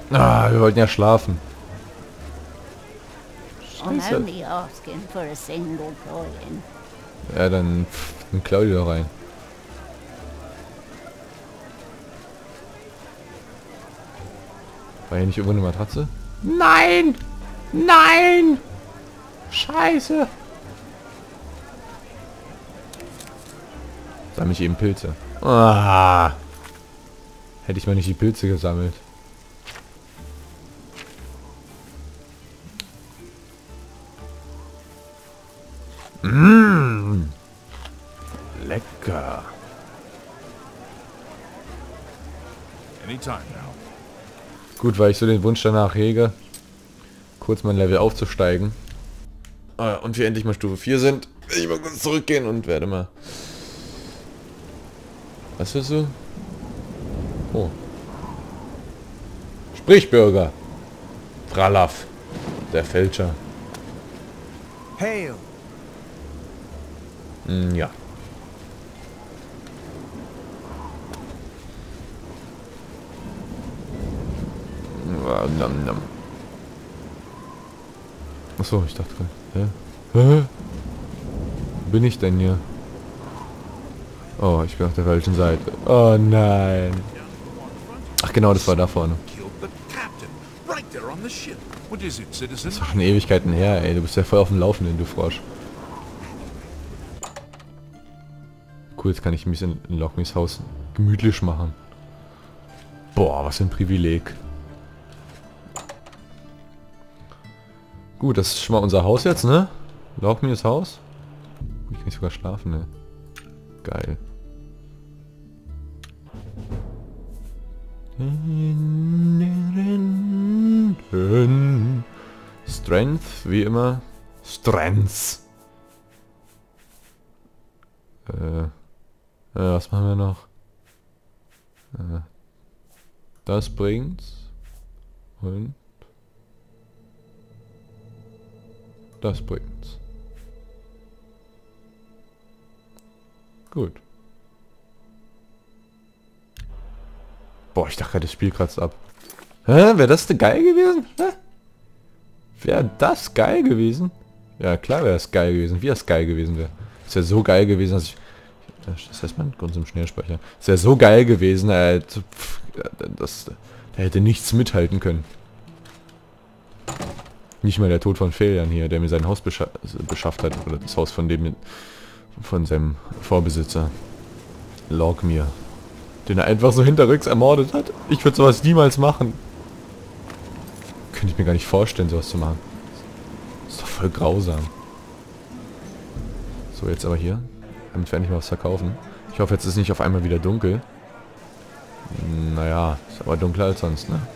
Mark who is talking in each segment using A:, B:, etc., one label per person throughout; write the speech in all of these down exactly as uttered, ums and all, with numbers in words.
A: Ah, wir wollten ja schlafen.
B: I'm
A: Scheiße.
B: only asking for a single coin.
A: Ja, dann, pff, dann klau die doch rein. War hier nicht irgendwo eine Matratze? Nein! Nein! Scheiße! Sammle ich eben Pilze. Ah! Hätte ich mal nicht die Pilze gesammelt. Mmh. Lecker.
C: Anytime now.
A: Gut, weil ich so den Wunsch danach hege, kurz mein Level aufzusteigen. Ah, und wir endlich mal Stufe vier sind, werde ich mal kurz zurückgehen und werde mal... Was ist so? Oh. Sprich, Bürger! Fralaf, der Fälscher.
D: Hail!
A: Hm, ja. Nam, nam. Achso, ich dachte gerade. Hä? Hä? Wo bin ich denn hier? Oh, ich bin auf der falschen Seite. Oh nein. Ach genau, das war da vorne. Das ist doch schon Ewigkeiten her, ey. Du bist ja voll auf dem Laufenden, du Frosch. Cool, jetzt kann ich mich in, in Lockmis Haus gemütlich machen. Boah, was für ein Privileg. Gut, das ist schon mal unser Haus jetzt, ne? Lockmis Haus. Ich kann sogar schlafen, ne? Geil. Strength, wie immer. Strength. Äh, äh, was machen wir noch? Äh, das bringt's. Und das bringt's. Gut. Boah, ich dachte gerade, das Spiel kratzt ab. Hä? Wäre das denn geil gewesen? Hä? Wäre das geil gewesen? Ja, klar wäre das geil gewesen. Wie das geil gewesen wäre. Ist ja so geil gewesen, dass ich... Das heißt man, Grund zum Schnellspeicher. Ist ja so geil gewesen, äh, pff, das, der hätte nichts mithalten können. Nicht mal der Tod von Felian hier, der mir sein Haus bescha beschafft hat. Oder das Haus von dem... Von seinem Vorbesitzer. Logmir. Den er einfach so hinterrücks ermordet hat. Ich würde sowas niemals machen. Könnte ich mir gar nicht vorstellen, sowas zu machen. Das ist doch voll grausam. So, jetzt aber hier. Damit wir endlich mal was verkaufen. Ich hoffe, jetzt ist nicht auf einmal wieder dunkel. Naja, ist aber dunkler als sonst, ne?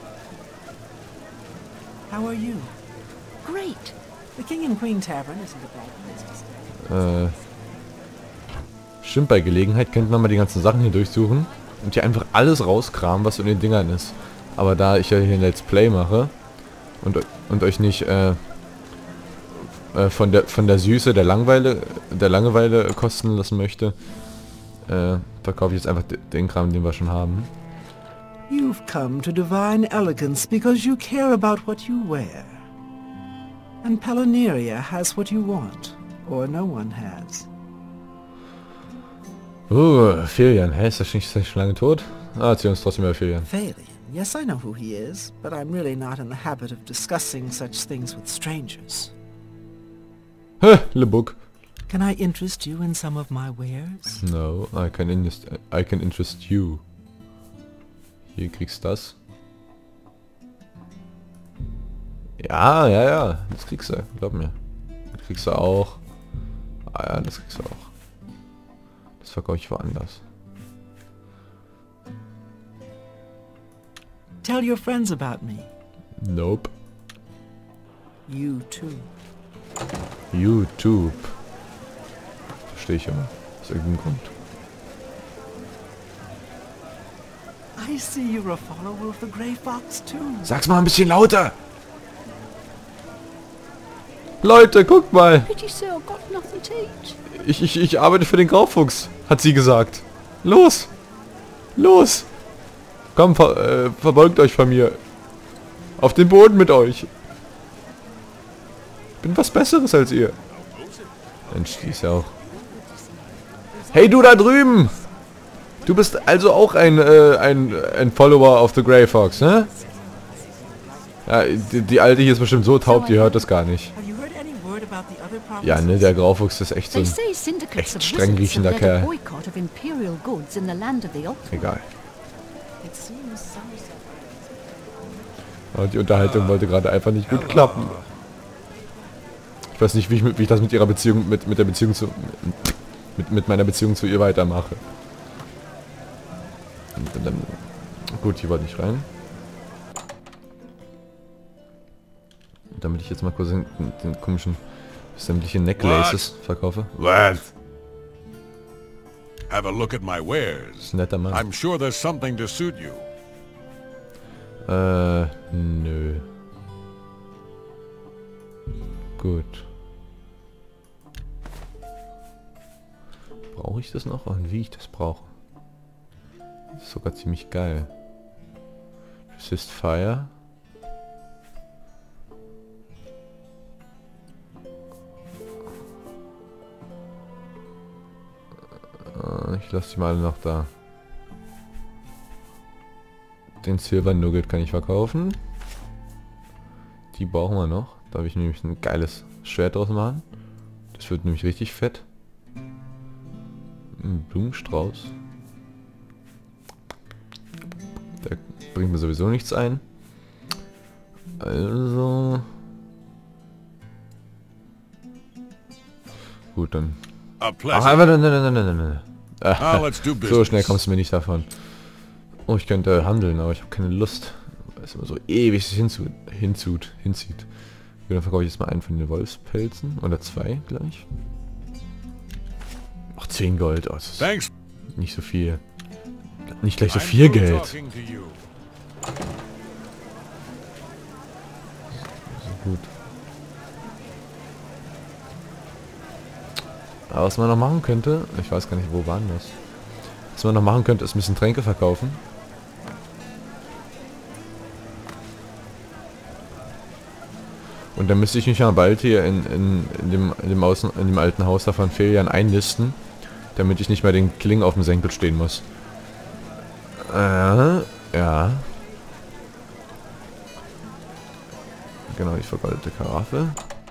D: How are you?
B: Great.
D: The King and Queen Tavern isn't a bad place to stay.
A: Äh... Stimmt, bei Gelegenheit könnten wir mal die ganzen Sachen hier durchsuchen und hier einfach alles rauskramen, was in den Dingern ist. Aber da ich ja hier ein Let's Play mache und, und euch nicht äh, äh, von der von der Süße der Langeweile der Langeweile kosten lassen möchte, äh, verkaufe ich jetzt einfach den Kram, den wir schon haben.
D: You've come to divine elegance because you care about what you wear. And Palinurria has what you want, or no one has.
A: Uh, Felian. Hä, ist das nicht, ist das schon lange tot? Ah, erzähl uns trotzdem über Felian.
D: Felian? Yes, I know who he is, but I'm really not in the habit of discussing such things with strangers.
A: Hä, Le Book.
D: Can I interest you in some of my wares?
A: No, I can interest, I can interest you. Hier kriegst du das. Ja, ja, ja, das kriegst du, glaub mir. Das kriegst du auch. Ah ja, das kriegst du auch. Das verkaufe ich woanders.
D: Tell your friends about me.
A: Nope.
D: You too.
A: YouTube. Verstehe ich immer. Aus irgendeinem Grund.
D: I see you're a follower of the Grey Fox too.
A: Sag's mal ein bisschen lauter! Leute, guckt mal!
B: Pity sir, I've got nothing to eat.
A: Ich, ich, ich arbeite für den Graufuchs, hat sie gesagt. Los! Los! Komm, ver, äh, verbeugt euch von mir. Auf den Boden mit euch. Bin was Besseres als ihr. Mensch, die ist ja auch... Hey, du da drüben! Du bist also auch ein, äh, ein, ein Follower of the Grey Fox, ne? Ja, die, die Alte hier ist bestimmt so taub, die hört das gar nicht. Ja, ne, der Graufuchs ist echt so ein echt streng riechender Kerl. Egal. Und die Unterhaltung wollte gerade einfach nicht gut klappen. Ich weiß nicht, wie ich, wie ich das mit ihrer Beziehung, mit, mit der Beziehung zu... Mit, mit meiner Beziehung zu ihr weitermache. Und dann... Gut, hier wollte ich rein. Damit ich jetzt mal kurz den, den komischen sämtliche Necklaces verkaufe.
C: What? Have a look at my wares.
A: Das ist ein netter Mann.
C: I'm sure there's something to suit you.
A: Äh, nö. Gut. Brauche ich das noch? Und wie ich das brauche? Das ist sogar ziemlich geil. Resist Fire. Ich lasse die mal alle noch da. Den Silver Nugget kann ich verkaufen. Die brauchen wir noch. Da habe ich nämlich ein geiles Schwert draus machen. Das wird nämlich richtig fett. Ein Blumenstrauß. Der bringt mir sowieso nichts ein. Also... Gut, dann...
C: A
A: Ach,
C: pleasure.
A: einfach... Nein, nein, nein, nein, nein.
C: Now let's do
A: So
C: business.
A: schnell kommst du mir nicht davon. Oh, ich könnte handeln, aber ich habe keine Lust. Weil es immer so ewig sich hinzu, hinzut, hinzieht. Gut, dann verkaufe ich jetzt mal einen von den Wolfspelzen. Oder zwei gleich. Ach, zehn Gold. Oh, das ist
C: Thanks.
A: nicht so viel. Nicht gleich so
C: I'm
A: viel
C: through
A: Geld.
C: talking to you.
A: So gut. Aber was man noch machen könnte, ich weiß gar nicht, wo waren das? Was man noch machen könnte, ist ein bisschen Tränke verkaufen. Und dann müsste ich mich ja bald hier in, in, in, dem, in, dem Außen, in dem alten Haus da von Felian einlisten, damit ich nicht mehr den Kling auf dem Senkel stehen muss. Äh, ja. Genau, die vergoldete Karaffe.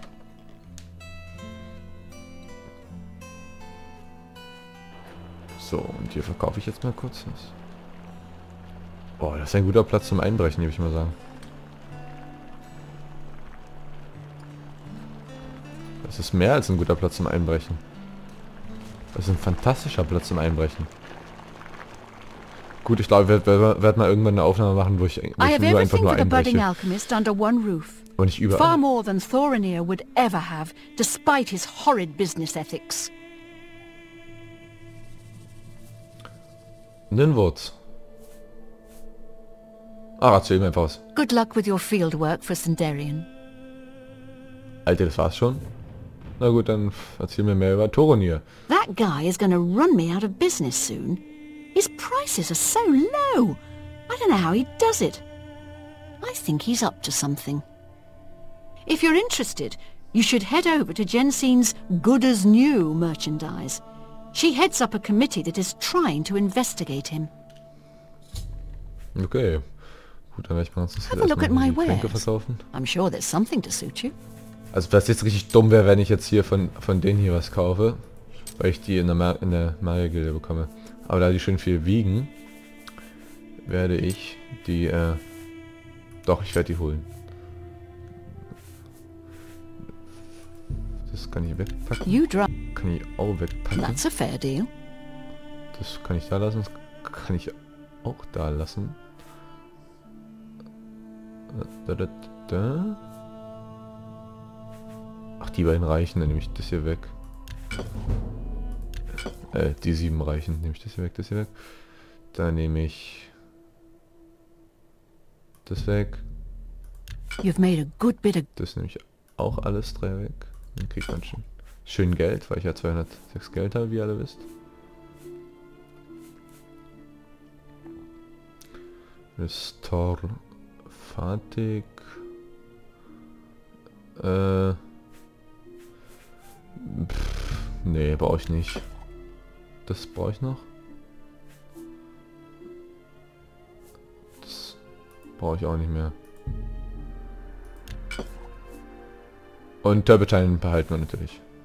A: So, und hier verkaufe ich jetzt mal kurz was. Boah, das ist ein guter Platz zum Einbrechen, würde ich mal sagen. Das ist mehr als ein guter Platz zum Einbrechen. Das ist ein fantastischer Platz zum Einbrechen. Gut, ich glaube, ich werde werd mal irgendwann eine Aufnahme machen, wo ich, wo
B: I
A: ich
B: have
A: nur einfach
B: everything
A: nur
B: for the budding
A: einbreche.
B: alchemist under one roof.
A: Und nicht
B: Far
A: überall.
B: more than Thorinir would ever have, despite his horrid business ethics.
A: Ninwurz. Ah, erzähl mir einfach was.
B: Good luck with your fieldwork for Sindarian.
A: Alter, das war's schon? Na gut, dann erzähl mir mehr über Thorinir.
B: That guy is going to run me out of business soon. His prices are so low. I don't know how he does it. I think he's up to something. If you're interested, you should head over to Jensine's Good as New merchandise. She heads up a committee that is trying to investigate him.
A: Okay. Gut, dann werde ich mal ganz
B: Have a look at my
A: Tränke
B: wares.
A: verkaufen.
B: I'm sure there's something to suit you.
A: Also was jetzt richtig dumm wäre, wenn ich jetzt hier von, von denen hier was kaufe. Weil ich die in der, Mar in der Magier-Gilde bekomme. Aber da die schön viel wiegen, werde ich die, äh, doch, ich werde die holen. Das kann ich wegpacken.
B: You drive.
A: Kann ich auch wegpacken.
B: That's a fair deal.
A: Das kann ich da lassen. Das kann ich auch da lassen. Da, da, da. Ach, die beiden reichen, dann nehme ich das hier weg. Äh, die sieben reichen. Nehme ich das hier weg, das hier weg. Dann nehme ich das weg.
B: You've made a good bit of...
A: Das nehme ich auch alles drei weg. Dann kriegt man schön, schön Geld, weil ich ja zweihundertsechs Geld habe, wie ihr alle wisst. Restore Fahrtig. Äh. Pff, nee, brauche ich nicht. Das brauche ich noch. Das brauche ich auch nicht mehr. Und Turpentine behalten wir natürlich.